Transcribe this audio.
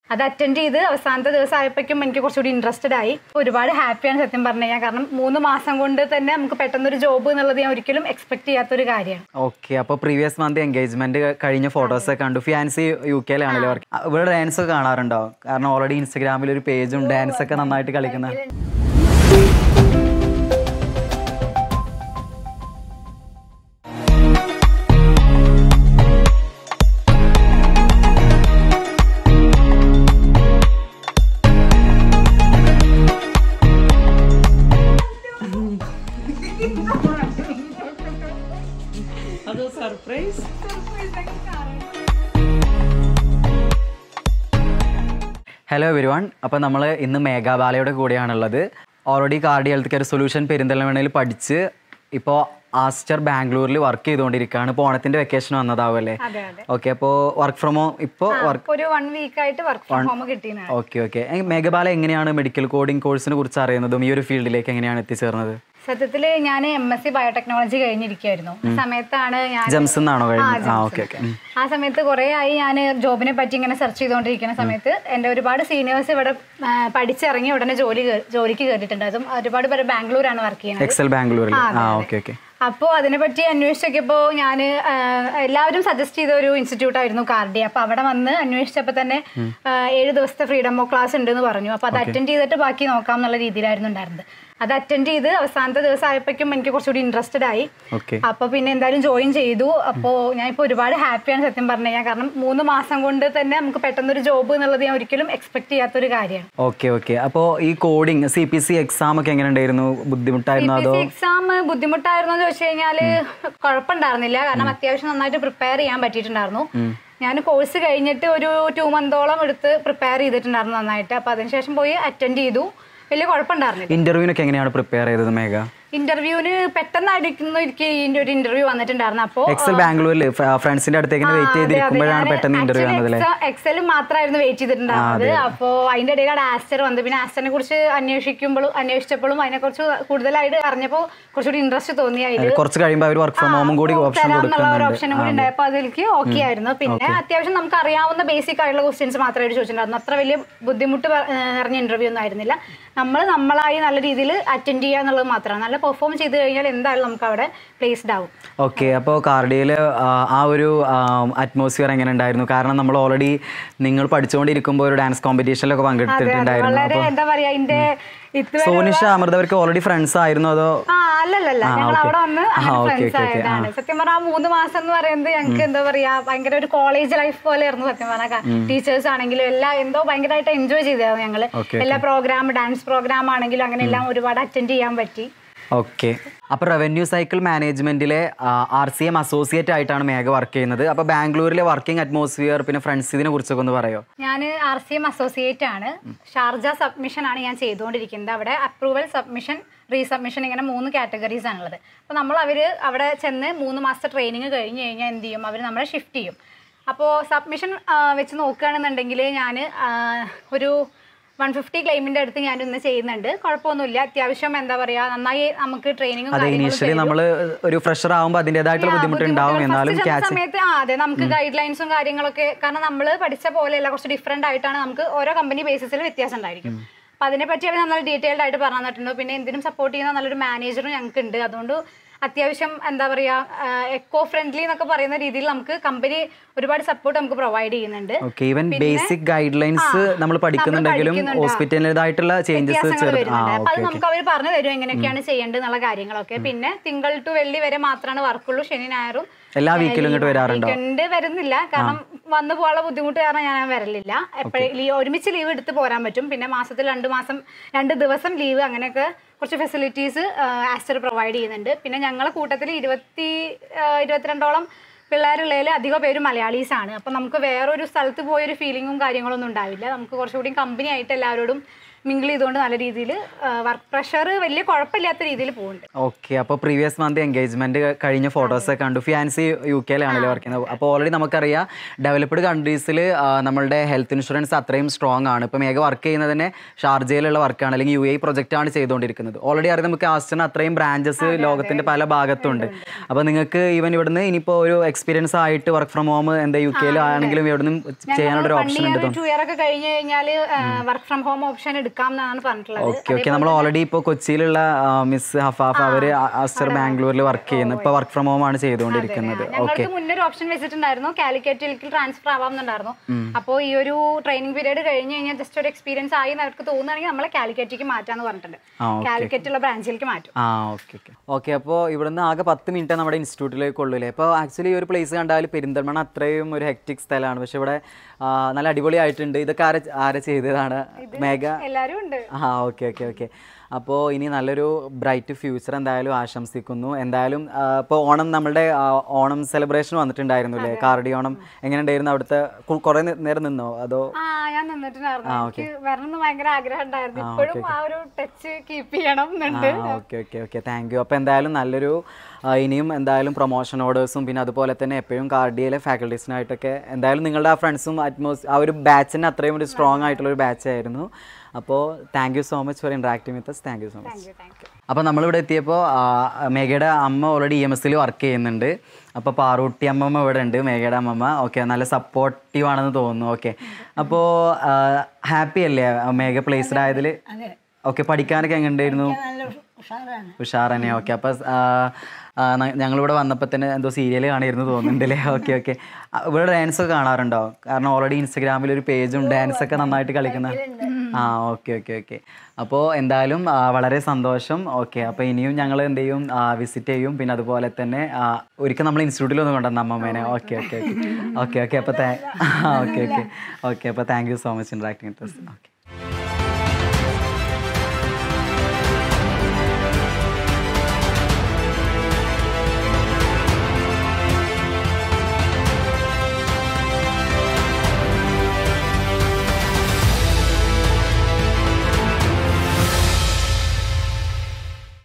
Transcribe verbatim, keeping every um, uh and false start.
അത് അറ്റൻഡ് ചെയ്ത് അവസാനത്തെ ദിവസം ആയപ്പോഴേക്കും എനിക്ക് കുറച്ചുകൂടി ഇൻട്രസ്റ്റഡ് ആയി. ഒരുപാട് ഹാപ്പിയാണ് സത്യം പറഞ്ഞു കഴിഞ്ഞാൽ. കാരണം മൂന്ന് മാസം കൊണ്ട് തന്നെ നമുക്ക് പെട്ടെന്നൊരു ജോബ് എന്നുള്ളത് ഞാൻ ഒരിക്കലും എക്സ്പെക്ട് ചെയ്യാത്തൊരു കാര്യമാണ്. ഓക്കെ, അപ്പോൾ പ്രീവിയസ് മന്ത് എൻഗേജ്മെന്റ് കഴിഞ്ഞ ഫോട്ടോസ് ഒക്കെ കണ്ടു. ഫിയാൻസി യു കെയിലാണല്ലോ വർക്ക്. ഇവിടെ ഡാൻസ് ഒക്കെ കാണാറുണ്ടോ? കാരണം ഓൾറെഡി ഇൻസ്റ്റാഗ്രാമിൽ ഒരു പേജും ഡാൻസ് ഒക്കെ നന്നായിട്ട് കളിക്കുന്ന. ഹലോ എവരി വൺ, അപ്പോൾ നമ്മൾ ഇന്ന് മേഘാബാലയുടെ കൂടെയാണുള്ളത്. Already Cardia health care solution പെരിന്തൽമണ്ണയിൽ പഠിച്ച് ഇപ്പോൾ ആസ്റ്റർ ബാംഗ്ലൂരിൽ വർക്ക് ചെയ്തുകൊണ്ടിരിക്കുകയാണ്. ഇപ്പോൾ ഓണത്തിൻ്റെ വെക്കേഷൻ വന്നതാവല്ലേ? ഓക്കെ, അപ്പോൾ വർക്ക് ഫ്രം ഹോം ഇപ്പോൾ ഒരു വൺ വീക്ക് ആയിട്ട് വർക്ക് ഫ്രം ഹോം കിട്ടിയാണ്. ഓക്കെ ഓക്കെ മേഘബാല എങ്ങനെയാണ് മെഡിക്കൽ കോഡിംഗ് കോഴ്സിനെ കുറിച്ച് അറിയുന്നതും ഈ ഒരു ഫീൽഡിലേക്ക് എങ്ങനെയാണ് എത്തിച്ചേർന്നത്? സത്യത്തിൽ ഞാൻ എം എസ് സി ബയോടെക്നോളജി കഴിഞ്ഞിരിക്കുകയായിരുന്നു. ആ സമയത്താണ് ഞാൻ ആ സമയത്ത് കുറെ ആയി ഞാൻ ജോബിനെ പറ്റി ഇങ്ങനെ സെർച്ച് ചെയ്തുകൊണ്ടിരിക്കുന്ന സമയത്ത് എൻ്റെ ഒരുപാട് സീനിയേഴ്സ് ഇവിടെ പഠിച്ചിറങ്ങി ഉടനെ ജോലി ജോലിക്ക് കയറിയിട്ടുണ്ട്. അതും ഒരുപാട് പേര് ബാംഗ്ലൂരാണ് വർക്ക് ചെയ്യുന്നത്. അപ്പോൾ അതിനെപ്പറ്റി അന്വേഷിച്ചപ്പോൾ ഞാൻ എല്ലാവരും സജസ്റ്റ് ചെയ്ത ഒരു ഇൻസ്റ്റിറ്റ്യൂട്ട് ആയിരുന്നു കാർഡിയ. അപ്പോൾ അവിടെ വന്ന് അന്വേഷിച്ചപ്പോൾ തന്നെ ഏഴ് ദിവസത്തെ ഫ്രീഡം ക്ലാസ് ഉണ്ടെന്ന് പറഞ്ഞു. അപ്പോൾ അത് അറ്റൻഡ് ചെയ്തിട്ട് ബാക്കി നോക്കാം എന്നുള്ള രീതിയിലായിരുന്നു ഉണ്ടായിരുന്നത്. അത് അറ്റൻഡ് ചെയ്ത് അവസാനത്തെ ദിവസം ആയപ്പോഴേക്കും എനിക്ക് കുറച്ചുകൂടി ഇൻട്രസ്റ്റഡ് ആയി. അപ്പോൾ പിന്നെ എന്തായാലും ജോയിൻ ചെയ്തു. അപ്പോൾ ഞാൻ ഇപ്പോൾ ഒരുപാട് ഹാപ്പിയാണ് സത്യം പറഞ്ഞു കഴിഞ്ഞാൽ. കാരണം മൂന്ന് മാസം കൊണ്ട് തന്നെ നമുക്ക് പെട്ടെന്നൊരു ജോബ് എന്നുള്ളത് ഞാൻ ഒരിക്കലും എക്സ്പെക്ട് ചെയ്യാത്തൊരു കാര്യമാണ്. ഓക്കെ ഓക്കെ അപ്പോൾ ഈ coding C P C exam ഒക്കെ എങ്ങനെ ഉണ്ടായിരുന്നു? ബുദ്ധിമുട്ടായിരുന്നു? അതോ എക്സാം ബുദ്ധിമുട്ടായിരുന്നു എന്ന് ചോദിച്ചു കഴിഞ്ഞാൽ കുഴപ്പമുണ്ടായിരുന്നില്ല. കാരണം അത്യാവശ്യം നന്നായിട്ട് പ്രിപ്പയർ ചെയ്യാൻ പറ്റിയിട്ടുണ്ടായിരുന്നു. ഞാൻ കോഴ്സ് കഴിഞ്ഞിട്ട് ഒരു ടു മന്തോളം എടുത്ത് പ്രിപ്പയർ ചെയ്തിട്ടുണ്ടായിരുന്നു നന്നായിട്ട്. അപ്പോൾ അതിനുശേഷം പോയി അറ്റൻഡ് ചെയ്തു. വലിയ കുഴപ്പമുണ്ടായിരുന്നില്ല. ഇന്റർവ്യൂവിനൊക്കെ എങ്ങനെയാണ് പ്രിപ്പയർ ചെയ്തത് മേഘ? ഇന്റർവ്യൂവിന് പെട്ടെന്നായിരിക്കുന്നു എനിക്ക് ഇതിന്റെ ഒരു ഇന്റർവ്യൂ വന്നിട്ടുണ്ടായിരുന്നു. അപ്പോൾ എക്സൽ ബാംഗ്ലൂരിൽ ഫ്രണ്ട്സിന്റെ അടുത്തേക്ക് വെയിറ്റ് ചെയ്തിരിക്കുമ്പോഴാണ് പെട്ടെന്ന് ഇന്റർവ്യൂ വന്നത്. എക്സൽ മാത്രമായിരുന്നു വെയിറ്റ് ചെയ്തിട്ടുണ്ടായിരുന്നത്. അപ്പോൾ അതിന്റെ ഇടയിൽ ആസ്റ്റർ വന്നു. പിന്നെ ആസ്റ്ററിനെ കുറിച്ച് അന്വേഷിക്കുമ്പോഴും അന്വേഷിച്ചപ്പോഴും അതിനെ കുറിച്ച് കൂടുതലായിട്ട് അറിഞ്ഞപ്പോൾ കുറച്ചുകൂടി ഇൻട്രസ്റ്റ് തോന്നി. അതിൽ കുറച്ച് കഴിയുമ്പോൾ അവർ വർക്ക് ഫ്രം ഹോമും കൂടി ഓപ്ഷൻ ഒരു ഓപ്ഷനും കൂടി ഉണ്ടായപ്പോൾ അതിലേക്ക് ഓക്കെ ആയിരുന്നു. പിന്നെ അത്യാവശ്യം നമുക്ക് അറിയാവുന്ന ബേസിക് ആയിട്ടുള്ള ക്വസ്റ്റ്യൻസ് മാത്രമായിട്ട് ചോദിച്ചിട്ടുണ്ടായിരുന്നു. അത്ര വലിയ ബുദ്ധിമുട്ട് നിറഞ്ഞ ഇന്റർവ്യൂ ഒന്നും ആയിരുന്നില്ല. നമ്മൾ നമ്മളായി നല്ല രീതിയിൽ അറ്റൻഡ് ചെയ്യുക എന്നുള്ളത് മാത്രമാണ്. നല്ല പെർഫോം ചെയ്ത് കഴിഞ്ഞാൽ എന്തായാലും നമുക്ക് അവിടെ പ്ലേസ്ഡ് ആവും. ഓക്കെ, അപ്പോൾ കാർഡിയയിൽ ആ ഒരു അറ്റ്മോസ്ഫിയർ എങ്ങനെ ഉണ്ടായിരുന്നു? കാരണം നമ്മൾ ഓൾറെഡി നിങ്ങൾ പഠിച്ചുകൊണ്ടിരിക്കുമ്പോൾ ഒരു ഡാൻസ് കോമ്പറ്റീഷനിലൊക്കെ പങ്കെടുത്തിട്ടുണ്ടായിരുന്നു. എന്താ പറയാ, ഇതിന്റെ സോനിഷ അമൃതവർക്ക് ഓൾറെഡി ഫ്രണ്ട്സ് ആയിരുന്നു അതോ? അല്ലല്ല, ഞങ്ങൾ അവിടെ വന്ന് ഫ്രണ്ട്സ് ആയതാണ്. സത്യം പറഞ്ഞാൽ ആ മൂന്ന് മാസം എന്ന് പറയുന്നത് ഞങ്ങൾക്ക് എന്താ പറയാ ഭയങ്കര ഒരു കോളേജ് ലൈഫ് പോലെ ആയിരുന്നു. സത്യം പറഞ്ഞാൽ ടീച്ചേഴ്സ് ആണെങ്കിലും എല്ലാം എന്തോ ഭയങ്കരമായിട്ട് എൻജോയ് ചെയ്തായിരുന്നു ഞങ്ങള്. എല്ലാ പ്രോഗ്രാം ഡാൻസ് പ്രോഗ്രാം ആണെങ്കിലും അങ്ങനെ എല്ലാം ഒരുപാട് അറ്റൻഡ് ചെയ്യാൻ പറ്റി. ഓക്കെ, അപ്പോൾ റവന്യൂ സൈക്കിൾ മാനേജ്മെന്റിലെ ആർ സി എം അസോസിയേറ്റ് ആയിട്ടാണ് മേഘ വർക്ക് ചെയ്യുന്നത്. അപ്പോൾ ബാംഗ്ലൂരിലെ വർക്കിംഗ് അറ്റ്മോസ്ഫിയർ പിന്നെ ഫ്രണ്ട്സ് ഇതിനെ കുറിച്ചൊക്കെ ഒന്ന് പറയോ? ഞാൻ ആർ സി എം അസോസിയേറ്റ് ആണ്. ഷാർജ സബ്മിഷൻ ആണ് ഞാൻ ചെയ്തുകൊണ്ടിരിക്കുന്നത്. അവിടെ അപ്രൂവൽ, സബ്മിഷൻ, റീസബ്മിഷൻ ഇങ്ങനെ മൂന്ന് കാറ്റഗറീസ് ആണുള്ളത്. അപ്പോൾ നമ്മൾ അവർ അവിടെ ചെന്ന് മൂന്ന് മാസത്തെ ട്രെയിനിങ് കഴിഞ്ഞ് കഴിഞ്ഞാൽ എന്ത് ചെയ്യും, അവർ നമ്മളെ ഷിഫ്റ്റ് ചെയ്യും. അപ്പോൾ സബ്മിഷൻ വെച്ച് നോക്കുകയാണെന്നുണ്ടെങ്കിൽ ഞാൻ ഒരു വൺ ഫിഫ്റ്റി ക്ലെയിമിന്റെ അടുത്ത് ഞാൻ ഇന്ന് ചെയ്യുന്നുണ്ട്. കുഴപ്പമൊന്നുമില്ല. അത്യാവശ്യം എന്താ പറയാ നന്നായി നമുക്ക് ട്രെയിനിങ്ങും സമയത്ത് അതെ നമുക്ക് ഗൈഡ് ലൈൻസും കാര്യങ്ങളൊക്കെ, കാരണം നമ്മൾ പഠിച്ച പോലെയല്ല, കുറച്ച് ഡിഫറെന്റ് ആയിട്ടാണ്. നമുക്ക് ഓരോ കമ്പനി ബേസിസിൽ വ്യത്യാസം ഉണ്ടായിരിക്കും. അപ്പൊ അതിനെപ്പറ്റി അവർ നല്ല ഡീറ്റെയിൽഡ് ആയിട്ട് പറഞ്ഞു തന്നിട്ടുണ്ട്. പിന്നെ എന്തിനും സപ്പോർട്ട് ചെയ്യുന്ന നല്ലൊരു മാനേജറും ഞങ്ങൾക്ക് ഉണ്ട്. അതുകൊണ്ട് അത്യാവശ്യം എന്താ പറയാ എക്കോ ഫ്രണ്ട്ലി എന്നൊക്കെ പറയുന്ന രീതിയിൽ നമുക്ക് കമ്പനി ഒരുപാട് സപ്പോർട്ട് നമുക്ക് പ്രൊവൈഡ് ചെയ്യുന്നുണ്ട്. ബേസിക് ഗൈഡ് ലൈൻസ് നമ്മൾ പഠിക്കുന്നുണ്ടെങ്കിലും ഹോസ്പിറ്റലിൻ്റെതായിട്ടുള്ള ചേഞ്ചസ് അത് നമുക്ക് അവർ പറഞ്ഞു തരും എങ്ങനെയൊക്കെയാണ് ചെയ്യേണ്ടത് എന്നുള്ള കാര്യങ്ങളൊക്കെ. പിന്നെ തിങ്കൾ ടു വെള്ളി വരെ മാത്രമാണ് വർക്കുള്ളൂ. ശനി ഞായറും എല്ലാ വീക്കിലും ഇങ്ങോട്ട് വരാറുണ്ടോ? വീക്കെൻഡ് വരുന്നില്ല, കാരണം വന്നു പോകാനുള്ള ബുദ്ധിമുട്ട് കാരണം ഞാൻ വരലില്ല. എപ്പോഴും ഒരുമിച്ച് ലീവ് എടുത്ത് പോരാൻ പറ്റും. പിന്നെ മാസത്തിൽ രണ്ട് മാസം രണ്ട് ദിവസം ലീവ്, അങ്ങനെയൊക്കെ കുറച്ച് ഫെസിലിറ്റീസ് ആസ്റ്റർ പ്രൊവൈഡ് ചെയ്യുന്നുണ്ട്. പിന്നെ ഞങ്ങളെ കൂട്ടത്തിൽ ഇരുപത്തി ഇരുപത്തിരണ്ടോളം പിള്ളേരുള്ളതിൽ അധികം പേര് മലയാളീസ് ആണ്. അപ്പം നമുക്ക് വേറൊരു സ്ഥലത്ത് പോയൊരു ഫീലിങ്ങും കാര്യങ്ങളൊന്നും ഉണ്ടാവില്ല. നമുക്ക് കുറച്ചുകൂടി കമ്പനി ആയിട്ട് എല്ലാവരോടും മിങ്കിൾ ചെയ്തുകൊണ്ട് നല്ല രീതിയിൽ വർക്ക് പ്രഷർ വലിയ കുഴപ്പമില്ലാത്ത രീതിയിൽ പോകുന്നുണ്ട്. ഓക്കെ, അപ്പോൾ പ്രീവിയസ് മന്ത് എൻഗേജ്മെന്റ് കഴിഞ്ഞ ഫോട്ടോസ് ഒക്കെ കണ്ടു. ഫിയാൻസി യു കെയിലാണല്ലോ വർക്ക് ചെയ്യുന്നത്. അപ്പോൾ ഓൾറെഡി നമുക്കറിയാം ഡെവലപ്ഡ് കൺട്രീസിൽ നമ്മളുടെ ഹെൽത്ത് ഇൻഷുറൻസ് അത്രയും സ്ട്രോങ് ആണ്. ഇപ്പോൾ മേഘ വർക്ക് ചെയ്യുന്നത് തന്നെ ഷാർജയിലുള്ള വർക്കാണ്, അല്ലെങ്കിൽ യു എ പ്രൊജക്റ്റാണ് ചെയ്തുകൊണ്ടിരിക്കുന്നത്. ഓൾറെഡി അറിയാം നമുക്ക് ആസ്റ്റിന് അത്രയും ബ്രാഞ്ചസ് ലോകത്തിന്റെ പല ഭാഗത്തുണ്ട്. അപ്പോൾ നിങ്ങൾക്ക് ഈവൻ ഇവിടുന്ന് ഇനിയിപ്പോൾ ഒരു എക്സ്പീരിയൻസ് ആയിട്ട് വർക്ക് ഫ്രം ഹോം എന്താ യു കെയിൽ ആണെങ്കിലും ഇവിടുന്ന് ചെയ്യാനുള്ള ഒരു ഓപ്ഷൻ ഉണ്ട്. ടു ഇയർ ഒക്കെ കഴിഞ്ഞ് കഴിഞ്ഞാൽ വർക്ക് ഫ്രം ഹോം ഓപ്ഷൻ എടുക്കാം എന്നാണ് പറഞ്ഞിട്ടുള്ളത്. ഓക്കെ ഓക്കെ നമ്മൾ ഓൾറെഡി ഇപ്പോൾ കൊച്ചിയിലുള്ള മിസ് ഹഫാഫ് അവര് ആസ്റ്റർ ബാംഗ്ലൂരിൽ വർക്ക് ചെയ്യുന്നു. ഇപ്പോൾ വർക്ക് ഫ്രം ഹോം ആണ് ചെയ്തുകൊണ്ടിരിക്കുന്നത്. ഓക്കെ, മുന്നേ ഒരു ഓപ്ഷൻ വെച്ചിട്ടുണ്ടായിരുന്നു കാലിക്കറ്റിലേക്ക് ട്രാൻസ്ഫർ ആവാമെന്നുണ്ടായിരുന്നു. അപ്പോൾ ഈ ഒരു ട്രെയിനിങ് പീരീഡ് കഴിഞ്ഞ് കഴിഞ്ഞാൽ ജസ്റ്റ് ഒരു എക്സ്പീരിയൻസ് ആയി അവർക്ക് തോന്നുകയാണെങ്കിൽ നമ്മളെ കാലിക്കറ്റിലേക്ക് മാറ്റാന്ന് പറഞ്ഞിട്ടുണ്ട്. കാലിക്കറ്റുള്ള ബ്രാഞ്ചിലേക്ക് മാറ്റും. ആ ഓക്കെ ഓക്കെ ഓക്കെ അപ്പോൾ ഇവിടുന്ന് ആകെ പത്ത് മിനിറ്റ് നമ്മുടെ ഇൻസ്റ്റിറ്റ്യൂട്ടിലേക്ക് ഉള്ളൂല്ലേ. അപ്പോൾ ആക്ച്വലി ഈ ഒരു പ്ലേസ് കണ്ടാൽ പെരിന്തൽമണ്ണ അത്രയും ഒരു ഹെക്റ്റിക് സ്ഥലമാണ്, പക്ഷെ ഇവിടെ നല്ല അടിപൊളിയായിട്ടുണ്ട്. ഇതൊക്കെ ആരെ ആരെ ചെയ്തതാണ്? മേഘ എല്ലാവരും ഉണ്ട്. ആ ഓക്കെ ഓക്കെ ഓക്കെ അപ്പോൾ ഇനി നല്ലൊരു ബ്രൈറ്റ് ഫ്യൂച്ചർ എന്തായാലും ആശംസിക്കുന്നു. എന്തായാലും ഇപ്പോൾ ഓണം നമ്മളുടെ ഓണം സെലിബ്രേഷൻ വന്നിട്ടുണ്ടായിരുന്നു അല്ലേ, കാർഡി ഓണം. എങ്ങനെ ഉണ്ടായിരുന്നു അവിടുത്തെ? കുറേ നേരം നിന്നോ അതോ? ഞാൻ നിന്നിട്ടുണ്ടായിരുന്നു, വരണമെന്ന് ഭയങ്കര ആഗ്രഹം ഉണ്ടായിരുന്നു. ഇപ്പോഴും ആ ഒരു ടച്ച് കീപ്പ് ചെയ്യണം എന്നുണ്ട്. Okay okay okay thank you. അപ്പോൾ എന്തായാലും നല്ലൊരു ഇനിയും എന്തായാലും പ്രൊമോഷൻ ഓർഡേഴ്സും പിന്നെ അതുപോലെ തന്നെ എപ്പോഴും കാർഡിയയിലെ ഫാക്കൽറ്റീസിനായിട്ടൊക്കെ എന്തായാലും നിങ്ങളുടെ ആ ഫ്രണ്ട്സും അറ്റ്മോസ് ആ ഒരു ബാച്ചിന് അത്രയും ഒരു സ്ട്രോങ് ആയിട്ടുള്ള ഒരു ബാച്ച് ആയിരുന്നു. അപ്പോൾ thank you so much for interacting with us. Thank you so much. അപ്പോൾ നമ്മളിവിടെ എത്തിയപ്പോൾ മേഘയുടെ അമ്മ ഓൾറെഡി ഇ എം എസിൽ വർക്ക് ചെയ്യുന്നുണ്ട്. അപ്പോൾ പാറൂട്ടി അമ്മമ്മ ഇവിടെ ഉണ്ട്, മേഘയുടെ അമ്മമ്മ. ഓക്കെ, നല്ല സപ്പോർട്ടീവ് ആണെന്ന് തോന്നുന്നു. ഓക്കെ, അപ്പോൾ ഹാപ്പി അല്ലേ മേഘ പ്ലേസ്ഡ് ആയതിൽ? ഓക്കെ, പഠിക്കാനൊക്കെ എങ്ങനെ ഉണ്ടായിരുന്നു? ഉഷാർ തന്നെ. ഓക്കെ, അപ്പോൾ ഞങ്ങളിവിടെ വന്നപ്പോൾ തന്നെ എന്തോ സീരിയൽ കാണിയിരുന്നു തോന്നുന്നുണ്ടല്ലേ. ഓക്കെ ഓക്കെ ഇവിടെ ഡാൻസ് ഒക്കെ കാണാറുണ്ടോ? കാരണം ഓൾറെഡി ഇൻസ്റ്റഗ്രാമിൽ ഒരു പേജും ഡാൻസ് ഒക്കെ നന്നായിട്ട് കളിക്കുന്ന. ആ ഓക്കെ ഓക്കെ ഓക്കെ അപ്പോൾ എന്തായാലും വളരെ സന്തോഷം. ഓക്കെ, അപ്പോൾ ഇനിയും ഞങ്ങൾ എന്ത് ചെയ്യും, വിസിറ്റ് ചെയ്യും. പിന്നെ അതുപോലെ തന്നെ ഒരിക്കൽ നമ്മൾ ഇൻസ്റ്റിറ്റ്യൂട്ടിൽ ഒന്ന് കൊണ്ടുവന്ന അമ്മമ്മേനെ. Okay okay okay okay okay അപ്പോൾ ഓക്കെ ഓക്കെ ഓക്കെ അപ്പോൾ thank you so much interacting with us. Okay.